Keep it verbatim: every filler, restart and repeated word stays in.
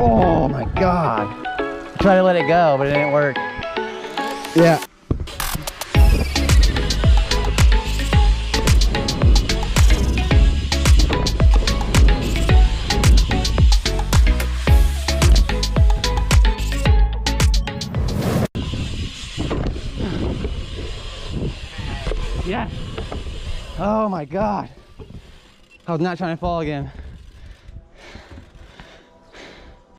Oh my God. I tried to let it go, but it didn't work. Yeah. Yeah. Oh my God. I was not trying to fall again.